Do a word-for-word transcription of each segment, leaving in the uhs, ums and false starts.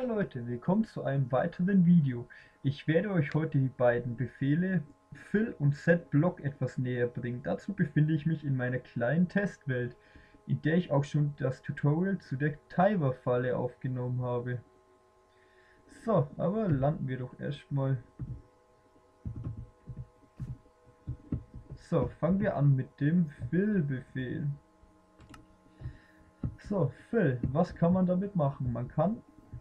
Ja Leute, willkommen zu einem weiteren Video. Ich werde euch heute die beiden Befehle Fill und setBlock etwas näher bringen. Dazu befinde ich mich in meiner kleinen Testwelt, in der ich auch schon das Tutorial zu der Timer-Falle aufgenommen habe. So, aber landen wir doch erstmal. So, fangen wir an mit dem Fill-Befehl. So, Fill, was kann man damit machen? Man kann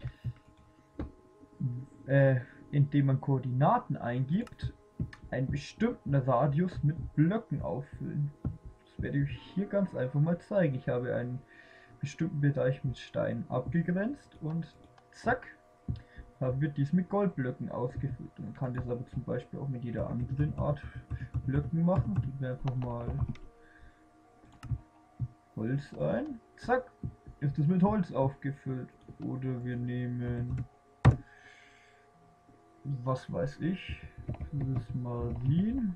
äh, indem man Koordinaten eingibt, einen bestimmten Radius mit Blöcken auffüllen. Das werde ich hier ganz einfach mal zeigen. Ich habe einen bestimmten Bereich mit Steinen abgegrenzt und zack, da wird dies mit Goldblöcken ausgefüllt. Man kann das aber zum Beispiel auch mit jeder anderen Art Blöcken machen. Geben wir einfach mal Holz ein. Zack, ist es mit Holz aufgefüllt. Oder wir nehmen, was weiß ich, das Marin.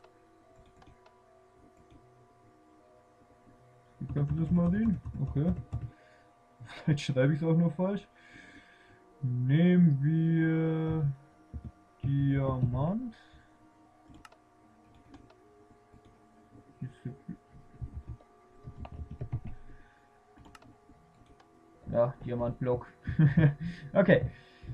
Ich glaube, das Marin. Okay. Vielleicht schreibe ich es auch nur falsch. Nehmen wir Diamant. Ja, Diamantblock. Okay.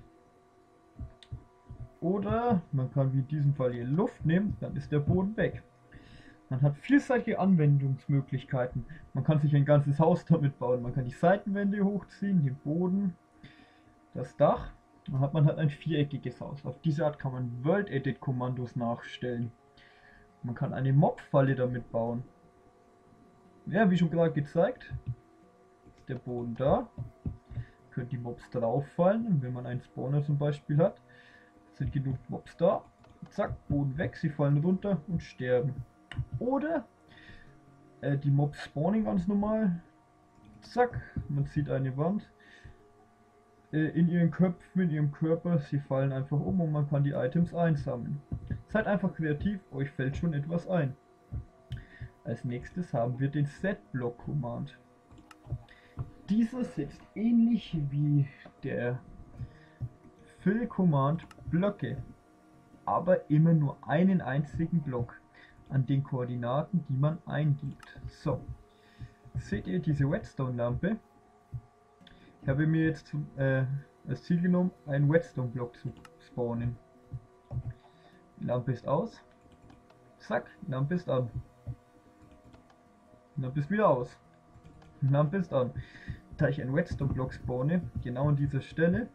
Oder man kann wie in diesem Fall hier Luft nehmen, dann ist der Boden weg. Man hat vielseitige Anwendungsmöglichkeiten. Man kann sich ein ganzes Haus damit bauen. Man kann die Seitenwände hochziehen, den Boden, das Dach. Dann hat man halt ein viereckiges Haus. Auf diese Art kann man World Edit Kommandos nachstellen. Man kann eine Mob-Falle damit bauen. Ja, wie schon gerade gezeigt, ist der Boden da. Können die Mobs drauf fallen, wenn man einen Spawner zum Beispiel hat. Sind genug Mobs da. Zack, Boden weg, sie fallen runter und sterben. Oder äh, die Mobs spawnen ganz normal. Zack, man sieht eine Wand. Äh, in ihren Köpfen, in ihrem Körper, sie fallen einfach um und man kann die Items einsammeln. Seid einfach kreativ, euch fällt schon etwas ein. Als nächstes haben wir den setBlock-Command. Dieser setzt ähnlich wie der Fill-Command Blöcke, aber immer nur einen einzigen Block an den Koordinaten, die man eingibt. So, seht ihr diese Redstone-Lampe? Ich habe mir jetzt zum, äh, als Ziel genommen, einen Redstone-Block zu spawnen. Die Lampe ist aus. Zack, die Lampe ist an. Die Lampe ist wieder aus. Die Lampe ist an. Da ich einen Redstone-Block spawne, genau an dieser Stelle,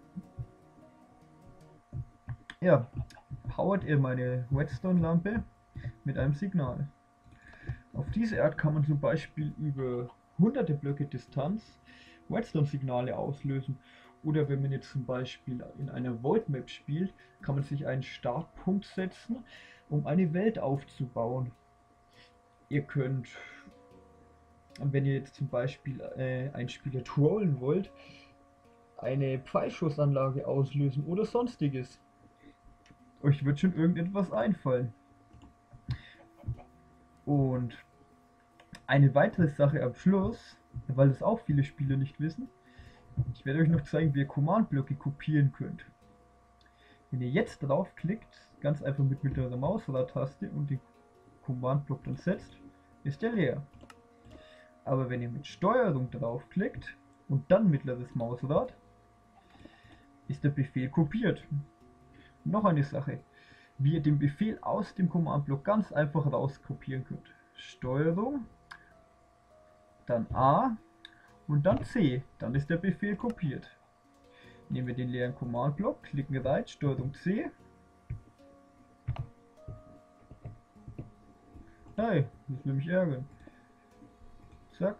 ja, powert er meine Redstone-Lampe mit einem Signal. Auf diese Art kann man zum Beispiel über hunderte Blöcke Distanz Redstone-Signale auslösen. Oder wenn man jetzt zum Beispiel in einer Void Map spielt, kann man sich einen Startpunkt setzen, um eine Welt aufzubauen. Ihr könnt, wenn ihr jetzt zum Beispiel äh, einen Spieler trollen wollt, eine Pfeilschussanlage auslösen oder sonstiges. Euch wird schon irgendetwas einfallen. Und eine weitere Sache am Schluss, weil das auch viele Spieler nicht wissen, ich werde euch noch zeigen, wie ihr Command-Blöcke kopieren könnt. Wenn ihr jetzt draufklickt, ganz einfach mit mittlerer Mausrad-Taste und den Command-Block dann setzt, ist er leer. Aber wenn ihr mit Steuerung draufklickt und dann mittleres Mausrad, ist der Befehl kopiert. Noch eine Sache, wie ihr den Befehl aus dem Command-Block ganz einfach rauskopieren könnt. Steuerung, dann A und dann C, dann ist der Befehl kopiert. Nehmen wir den leeren Command-Block, klicken rein, Steuerung C. Hey, das will mich ärgern. Zack.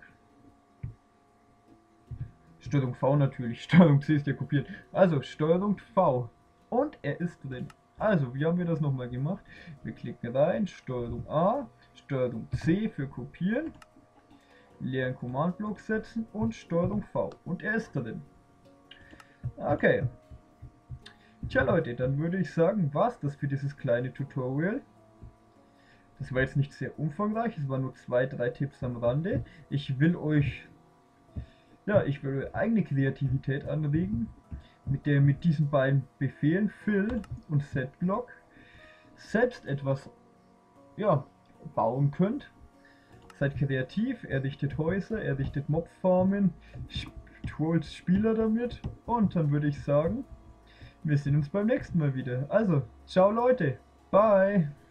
Steuerung V natürlich, Steuerung C ist ja kopiert. Also Steuerung V. Und er ist drin. Also, wie haben wir das nochmal gemacht? Wir klicken rein, Steuerung A, Steuerung C für kopieren, leeren Command-Block setzen und Steuerung V. Und er ist drin. Okay. Tja Leute, dann würde ich sagen, war es das für dieses kleine Tutorial. Das war jetzt nicht sehr umfangreich, es waren nur zwei, drei Tipps am Rande. Ich will euch, ja, ich will eure eigene Kreativität anregen. mit, der, mit diesen beiden Befehlen Fill und Setblock selbst etwas ja, bauen könnt. Seid kreativ, errichtet Häuser, errichtet Mobfarmen, holt Spieler damit und dann würde ich sagen, wir sehen uns beim nächsten Mal wieder. Also, ciao Leute, bye!